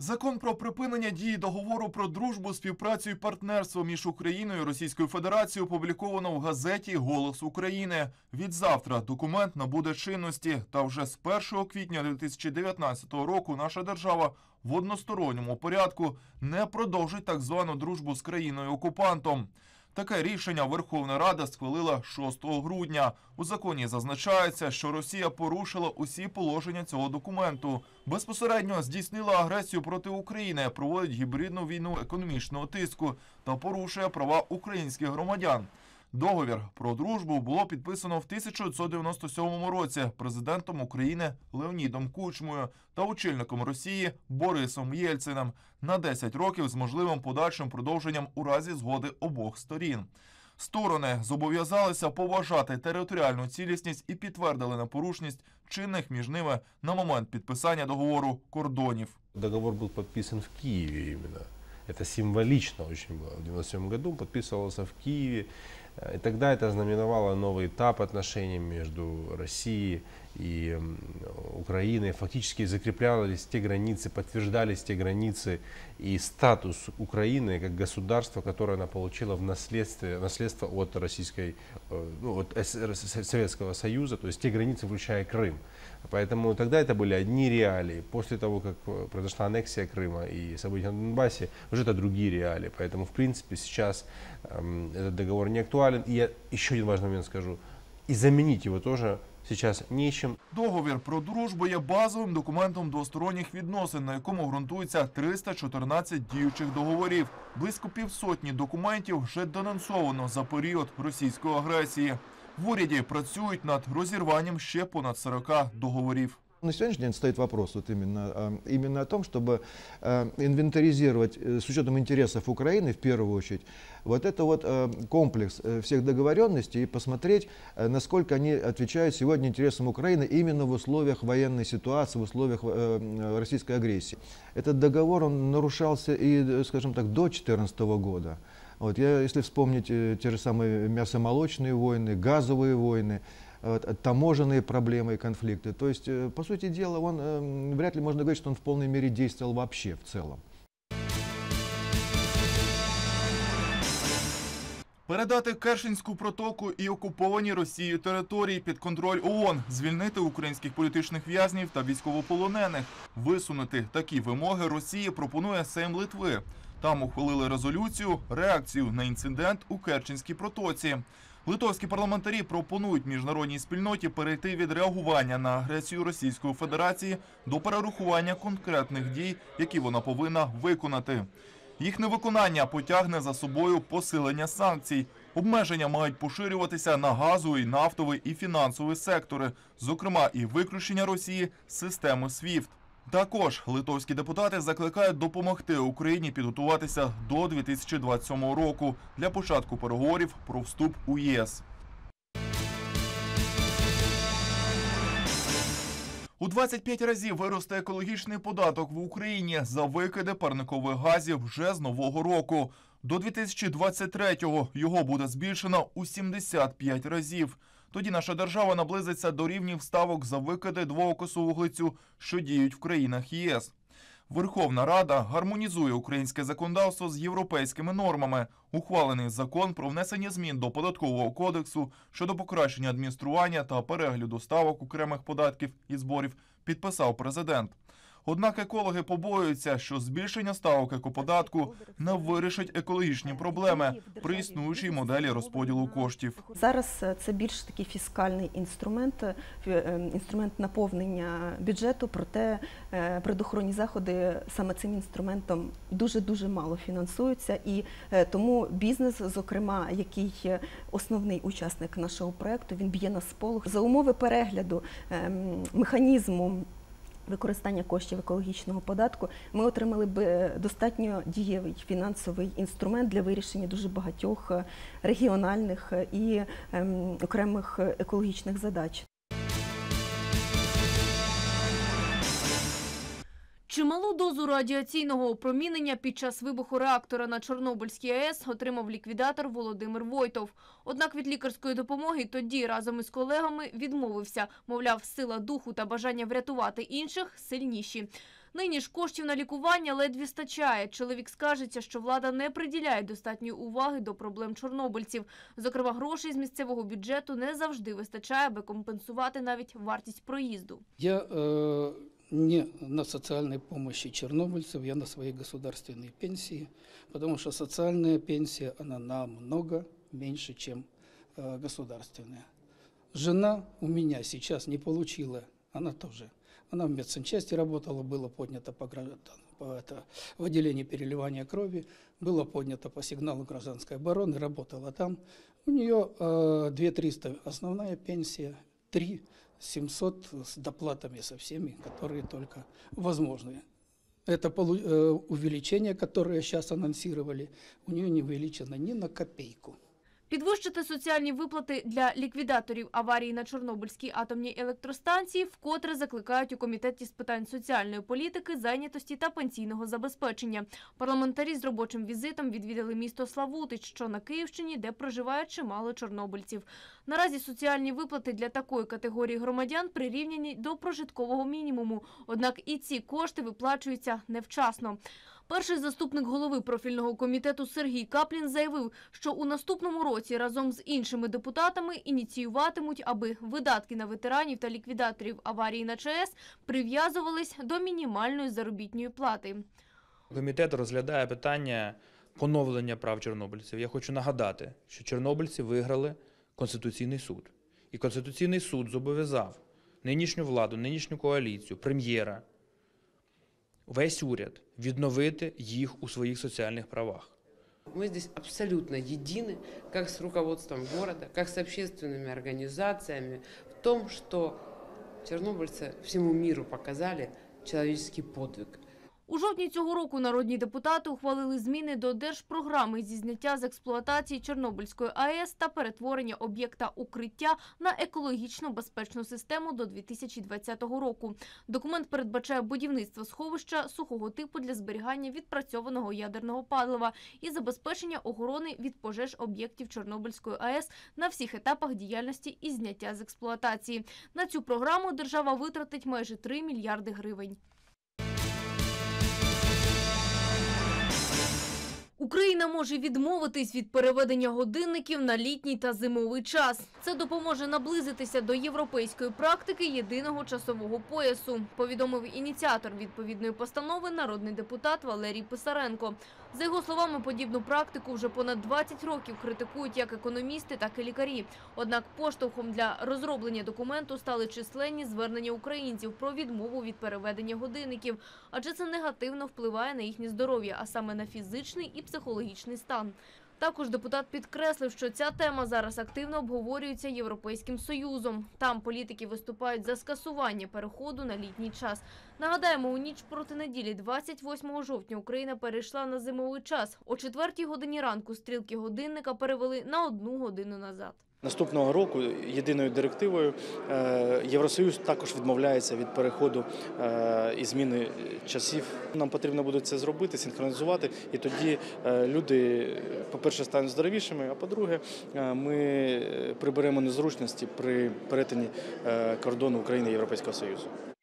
Закон про припинення дії договору про дружбу, співпрацю і партнерство між Україною і Російською Федерацією опубліковано в газеті «Голос України». Відзавтра документ набуде чинності, та вже з 1 квітня 2019 року наша держава в односторонньому порядку не продовжить так звану дружбу з країною-окупантом. Таке рішення Верховна Рада схвалила 6 грудня. У законі зазначається, що Росія порушила усі положення цього документу. Безпосередньо здійснила агресію проти України, проводить гібридну війну економічного тиску та порушує права українських громадян. Договір про дружбу було підписано в 1997 році президентом України Леонідом Кучмою та очільником Росії Борисом Єльциним на 10 років з можливим подальшим продовженням у разі згоди обох сторін. Сторони зобов'язалися поважати територіальну цілісність і підтвердили непорушність чинних між ними на момент підписання договору кордонів. Договор був підписаний в Києві іменно. Это символично очень было. В 1997 году подписывался в Киеве. И тогда это знаменовало новый этап отношений между Россией и Украиной. Фактически закреплялись те границы, подтверждались те границы и статус Украины как государства, которое она получила в наследство от от Советского Союза, то есть те границы, включая Крым. Поэтому тогда это были одни реалии. После того, как произошла аннексия Крыма и события на Донбассе, уже это другие реалии. Поэтому, в принципе, сейчас этот договор не актуален. И я еще один важный момент скажу. И заменить его тоже сейчас нечим. Договір про дружбу є базовим документом двосторонніх відносин, на якому ґрунтується 314 діючих договорів. Близько півсотні документів вже денонсовано за період російської агресії. В уряді працюють над розірванням ще понад 40 договорів. На сегодняшний день стоит вопрос именно о том, чтобы инвентаризировать с учетом интересов Украины в первую очередь вот комплекс всех договоренностей и посмотреть, насколько они отвечают сегодня интересам Украины именно в условиях военной ситуации, в условиях российской агрессии. Этот договор он нарушался и, скажем так, до 2014 года. Если вспомнить те же самые мясомолочные войны, газовые войны, таможенные проблемы и конфликты. То есть, по сути дела, вряд ли можно говорить, что он в полной мере действовал вообще в целом. Передати Керченську протоку і окуповані Росією території під контроль ООН, звільнити українських політичних в'язнів та військовополонених. Висунути такі вимоги Росії пропонує Сейм Литви. Там ухвалили резолюцію реакцію на інцидент у Керченській протоці. Литовські парламентарі пропонують міжнародній спільноті перейти від реагування на агресію Російської Федерації до перерахування конкретних дій, які вона повинна виконати. Їх невиконання потягне за собою посилення санкцій. Обмеження мають поширюватися на газовий, нафтовий і фінансовий сектори, зокрема і виключення Росії з системи SWIFT. Також литовські депутати закликають допомогти Україні підготуватися до 2027 року для початку переговорів про вступ у ЄС. У 25 разів виросте екологічний податок в Україні за викиди парникових газів вже з нового року. До 2023-го його буде збільшено у 75 разів. Тоді наша держава наблизиться до рівнів ставок за викиди двоокису вуглецю, що діють в країнах ЄС. Верховна Рада гармонізує українське законодавство з європейськими нормами. Ухвалений закон про внесення змін до Податкового кодексу щодо покращення адміністрування та перегляду ставок окремих податків і зборів підписав президент. Однак екологи побоюються, що збільшення ставок екоподатку не вирішить екологічні проблеми при існуючій моделі розподілу коштів. Зараз це більш такий фіскальний інструмент наповнення бюджету, проте природоохоронні заходи саме цим інструментом дуже-дуже мало фінансуються. І тому бізнес, зокрема, який основний учасник нашого проєкту, він б'є на сполох. За умови перегляду механізму використання коштів екологічного податку, ми отримали б достатньо дієвий фінансовий інструмент для вирішення дуже багатьох регіональних і окремих екологічних задач. Чималу дозу радіаційного опромінення під час вибуху реактора на Чорнобильській АЕС отримав ліквідатор Володимир Войтов. Однак від лікарської допомоги тоді разом із колегами відмовився. Мовляв, сила духу та бажання врятувати інших сильніші. Нині ж коштів на лікування ледве вистачає. Чоловік скаржиться, що влада не приділяє достатньої уваги до проблем чорнобильців. Зокрема, грошей з місцевого бюджету не завжди вистачає, аби компенсувати навіть вартість проїзду. Я не на социальной помощи чернобыльцев, я на своей государственной пенсии, потому что социальная пенсия, она намного меньше, чем государственная. Жена у меня сейчас не получила, она в медсанчасти работала, было поднято в отделении переливания крови, было поднято по сигналу гражданской обороны, работала там. У нее 2300 основная пенсия, 3700 с доплатами со всеми, которые только возможны. Это увеличение, которое сейчас анонсировали, у нее не увеличено ни на копейку. Підвищити соціальні виплати для ліквідаторів аварії на Чорнобильській атомній електростанції вкотре закликають у Комітеті з питань соціальної політики, зайнятості та пенсійного забезпечення. Парламентарі з робочим візитом відвідали місто Славутич, що на Київщині, де проживає чимало чорнобильців. Наразі соціальні виплати для такої категорії громадян прирівняні до прожиткового мінімуму, однак і ці кошти виплачуються невчасно. Перший заступник голови профільного комітету Сергій Каплін заявив, що у наступному році разом з іншими депутатами ініціюватимуть, аби видатки на ветеранів та ліквідаторів аварії на ЧАЕС прив'язувались до мінімальної заробітної плати. Комітет розглядає питання поновлення прав чорнобильців. Я хочу нагадати, що чорнобильці виграли Конституційний суд. І Конституційний суд зобов'язав нинішню владу, нинішню коаліцію, прем'єра, весь уряд відновити їх у своїх соціальних правах. Мы здесь абсолютно едины, как с руководством города, как с общественными организациями, в том, что чернобыльцы всему миру показали человеческий подвиг. У жовтні цього року народні депутати ухвалили зміни до Держпрограми зі зняття з експлуатації Чорнобильської АЕС та перетворення об'єкта «Укриття» на екологічно безпечну систему до 2020 року. Документ передбачає будівництво сховища сухого типу для зберігання відпрацьованого ядерного палива і забезпечення охорони від пожеж об'єктів Чорнобильської АЕС на всіх етапах діяльності і зняття з експлуатації. На цю програму держава витратить майже 3 мільярди гривень. Україна може відмовитись від переведення годинників на літній та зимовий час. Це допоможе наблизитися до європейської практики єдиного часового поясу, повідомив ініціатор відповідної постанови народний депутат Валерій Писаренко. За його словами, подібну практику вже понад 20 років критикують як економісти, так і лікарі. Однак поштовхом для розроблення документу стали численні звернення українців про відмову від переведення годинників, адже це негативно впливає на їхнє здоров'я, а саме на фізичний і психологічний стан. Також депутат підкреслив, що ця тема зараз активно обговорюється Європейським Союзом. Там політики виступають за скасування переходу на літній час. Нагадаємо, у ніч проти неділі, 28 жовтня, Україна перейшла на зимовий час. О 4 годині ранку стрілки годинника перевели на 1 годину назад. Наступного року єдиною директивою Євросоюз також відмовляється від переходу і зміни часів. Нам потрібно буде це зробити, синхронізувати, і тоді люди, по-перше, стануть здоровішими, а по-друге, ми приберемо незручності при перетині кордону України і Європейського Союзу.